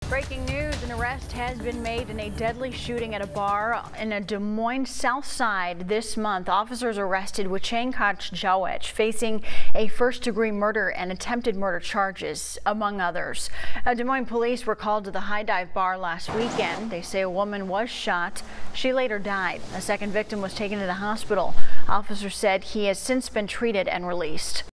Breaking news, an arrest has been made in a deadly shooting at a bar in a Des Moines South Side this month. Officers arrested Wichang Gach Chawech, facing a first-degree murder and attempted murder charges, among others. Des Moines police were called to the High Dive bar last weekend. They say a woman was shot. She later died. A second victim was taken to the hospital. Officers said he has since been treated and released.